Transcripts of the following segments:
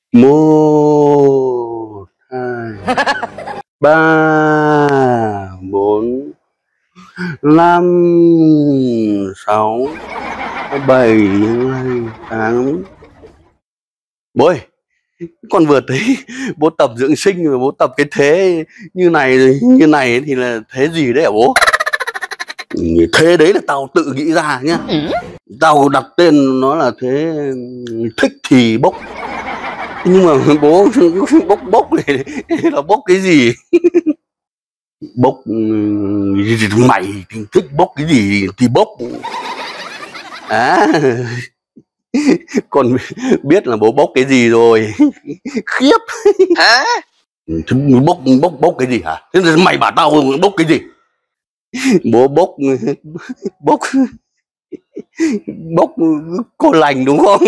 Một, hai, ba, bốn, năm, sáu, bảy, tám. Bố ơi, con vừa thấy bố tập dưỡng sinh và bố tập cái thế như này thì là thế gì đấy hả bố? Thế đấy là tao tự nghĩ ra nhá. Tao đặt tên nó là thế thích thì bốc. Nhưng mà bố bốc này là bốc cái gì? Bốc mày thích bốc cái gì thì bốc. À, con biết là bố bốc cái gì rồi. Khiếp. Hả? Bốc cái gì hả? Thế mày bảo tao bốc cái gì? Bố bốc bốc cô lành đúng không?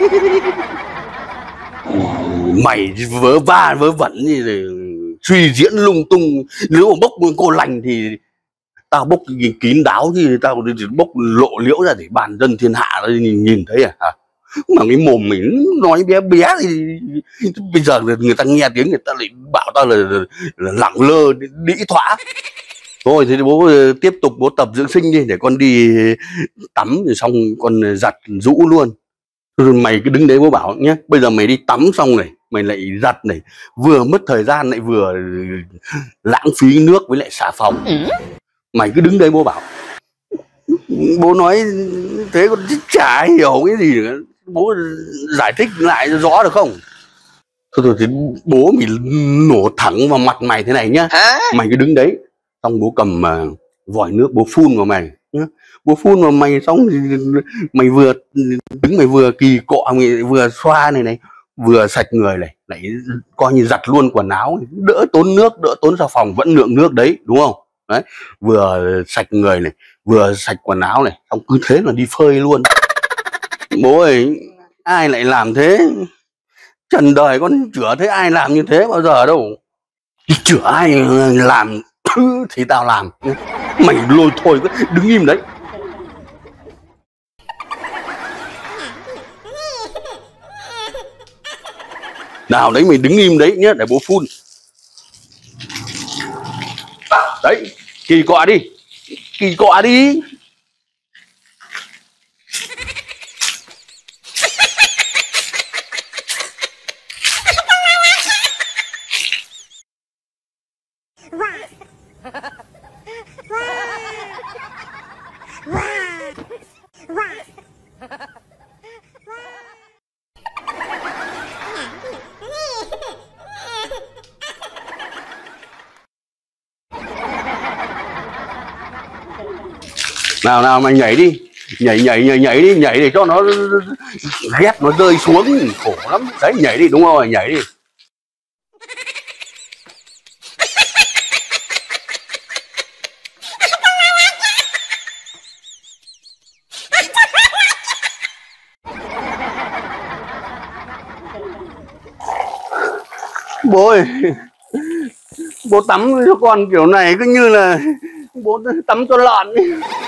Mày vớ va vớ vẩn gì rồi suy diễn lung tung. Nếu mà bốc cô lành thì tao bốc kín đáo chứ tao bốc lộ liễu ra để bàn dân thiên hạ nhìn thấy à? Mà cái mồm mình nói bé bé thì bây giờ người ta nghe tiếng người ta lại bảo tao là lẳng lơ đĩ thỏa. Thôi thì bố tiếp tục bố tập dưỡng sinh đi để con đi tắm rồi xong con giặt rũ luôn. Rồi mày cứ đứng đấy bố bảo nhé, bây giờ mày đi tắm xong này mày lại giặt này, vừa mất thời gian lại vừa lãng phí nước với lại xà phòng. Mày cứ đứng đây bố bảo. Bố nói thế con chả hiểu cái gì nữa. Bố giải thích lại cho rõ được không? Thôi thì bố mình nổ thẳng vào mặt mày thế này nhá. Mày cứ đứng đấy xong bố cầm vòi nước bố phun vào mày nhá. Bố phun vào mày xong mày vừa đứng mày vừa kỳ cọ mày vừa xoa này vừa sạch người này lại coi như giặt luôn quần áo, đỡ tốn nước đỡ tốn xà phòng vẫn lượng nước đấy đúng không? Đấy, vừa sạch người này vừa sạch quần áo này xong cứ thế là đi phơi luôn. Bố ơi, ai lại làm thế? Trần đời con chửa thấy ai làm như thế bao giờ đâu. Chửa ai làm thứ thì tao làm. Mày lôi thôi đứng im đấy. Nào đấy mày đứng im đấy nhé để bố phun. Đấy, kỳ cọ đi. Kỳ cọ đi. Nào mày nhảy đi, nhảy đi, nhảy để cho nó ghét nó rơi xuống khổ lắm đấy, nhảy đi đúng rồi, nhảy đi. Bố ơi, bố tắm cho con kiểu này cứ như là bố tắm cho lợn ấy.